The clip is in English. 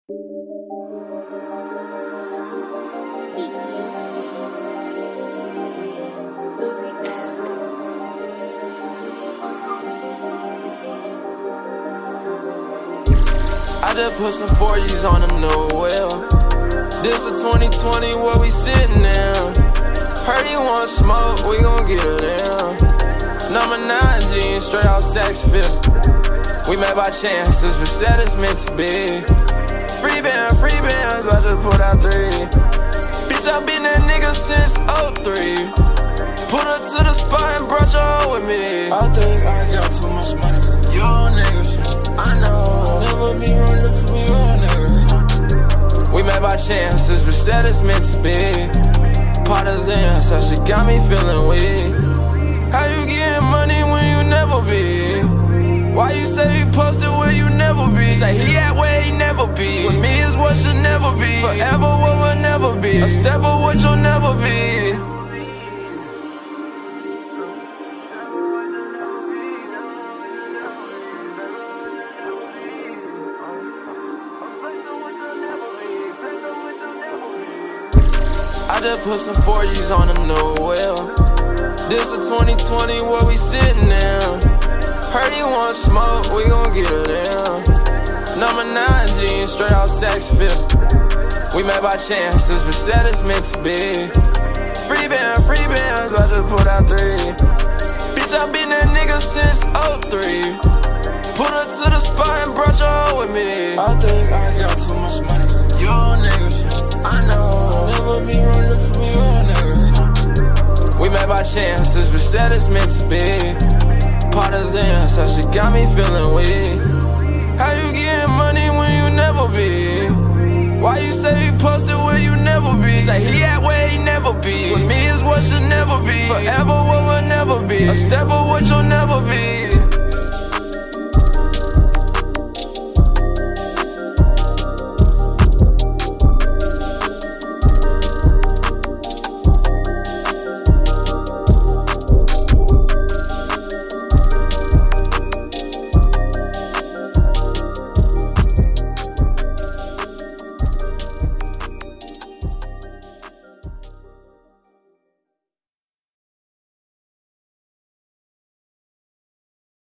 I just put some 4G's on a new wheel. This a 2020 where we sitting down. Heard he want smoke, we gon' get it down. Number 9 jeans, straight out Saks Fifth. We met by chances, but said it's meant to be. Free bands, I just put out 3. Bitch, I been that nigga since 03. Put her to the spot and brought you home with me. I think I got too much money for y'all niggas. I know, never be running from y'all niggas. We met by chances, but said it's meant to be. Partisan, so she got me feeling weak. How you getting money when you never be? Why you say you posted where you never be? Say he at where he never be. With me is what should never be. Forever what will never be. A step of what you'll never be. I just put some 4G's on a new wheel. This a 2020 where we sitting down. Heard he want smoke, we gon' get it down. Number 9 jeans, straight out Saks Fifth. We met by chances, but said it's meant to be. Free bands, I just put out 3. Bitch, I been that nigga since 03. Put her to the spot and brought you home with me. I think I got too much money for y'all niggas. I know, never be running from y'all niggas. We met by chances, but said it's meant to be. Partisan, so she got me feeling weak. How you getting money when you never be? Why you say you posted where you never be? Say he at where he never be. With me is what should never be. Forever what will never be. A step of what you'll never be.